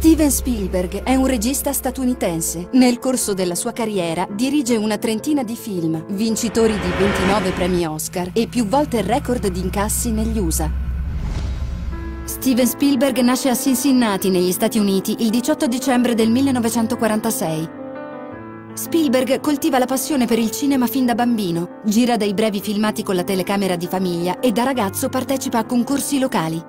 Steven Spielberg è un regista statunitense. Nel corso della sua carriera dirige una trentina di film, vincitori di 29 premi Oscar e più volte il record di incassi negli USA. Steven Spielberg nasce a Cincinnati, negli Stati Uniti, il 18 dicembre del 1946. Spielberg coltiva la passione per il cinema fin da bambino, gira dei brevi filmati con la telecamera di famiglia e da ragazzo partecipa a concorsi locali.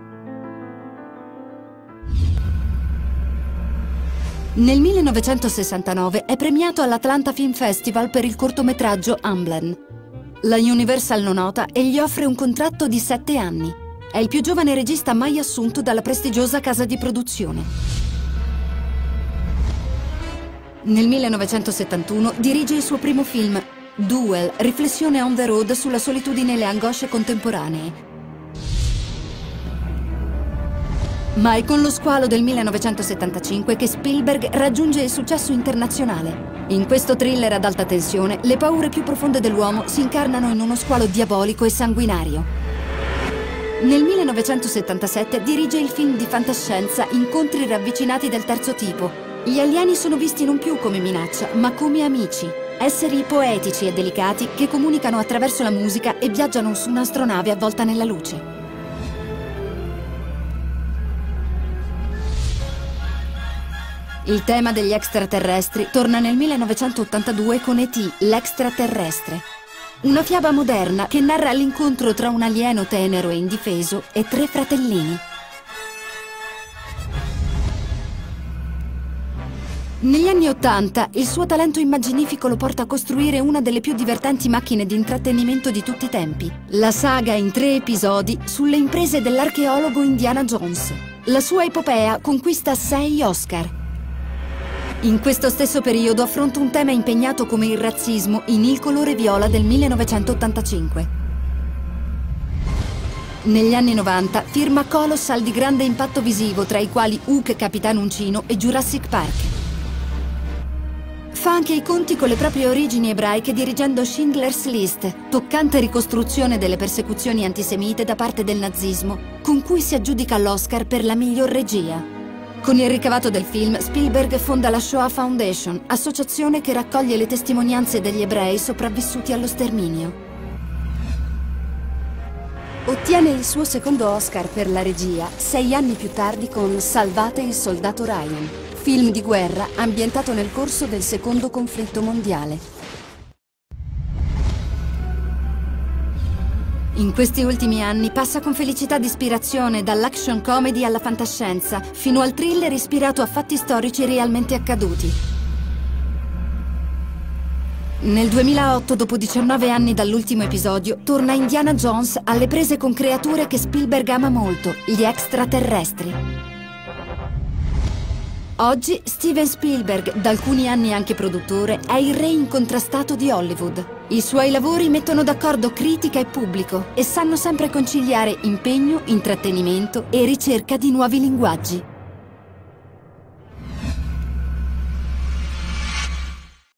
Nel 1969 è premiato all'Atlanta Film Festival per il cortometraggio Amblin. La Universal lo nota e gli offre un contratto di 7 anni. È il più giovane regista mai assunto dalla prestigiosa casa di produzione. Nel 1971 dirige il suo primo film, Duel, riflessione on the road sulla solitudine e le angosce contemporanee. Ma è con Lo squalo del 1975 che Spielberg raggiunge il successo internazionale. In questo thriller ad alta tensione, le paure più profonde dell'uomo si incarnano in uno squalo diabolico e sanguinario. Nel 1977 dirige il film di fantascienza Incontri ravvicinati del terzo tipo. Gli alieni sono visti non più come minaccia, ma come amici. Esseri poetici e delicati che comunicano attraverso la musica e viaggiano su un'astronave avvolta nella luce. Il tema degli extraterrestri torna nel 1982 con E.T., l'extraterrestre. Una fiaba moderna che narra l'incontro tra un alieno tenero e indifeso e 3 fratellini. Negli anni '80 il suo talento immaginifico lo porta a costruire una delle più divertenti macchine di intrattenimento di tutti i tempi. La saga in 3 episodi sulle imprese dell'archeologo Indiana Jones. La sua epopea conquista 6 Oscar. In questo stesso periodo affronta un tema impegnato come il razzismo in Il colore viola del 1985. Negli anni 90 firma Colossal di grande impatto visivo, tra i quali Hook, Capitano Uncino e Jurassic Park. Fa anche i conti con le proprie origini ebraiche dirigendo Schindler's List, toccante ricostruzione delle persecuzioni antisemite da parte del nazismo, con cui si aggiudica l'Oscar per la miglior regia. Con il ricavato del film, Spielberg fonda la Shoah Foundation, associazione che raccoglie le testimonianze degli ebrei sopravvissuti allo sterminio. Ottiene il suo secondo Oscar per la regia 6 anni più tardi con Salvate il soldato Ryan, film di guerra ambientato nel corso del secondo conflitto mondiale. In questi ultimi anni passa con felicità di ispirazione dall'action comedy alla fantascienza, fino al thriller ispirato a fatti storici realmente accaduti. Nel 2008, dopo 19 anni dall'ultimo episodio, torna Indiana Jones alle prese con creature che Spielberg ama molto, gli extraterrestri. Oggi Steven Spielberg, da alcuni anni anche produttore, è il re incontrastato di Hollywood. I suoi lavori mettono d'accordo critica e pubblico e sanno sempre conciliare impegno, intrattenimento e ricerca di nuovi linguaggi.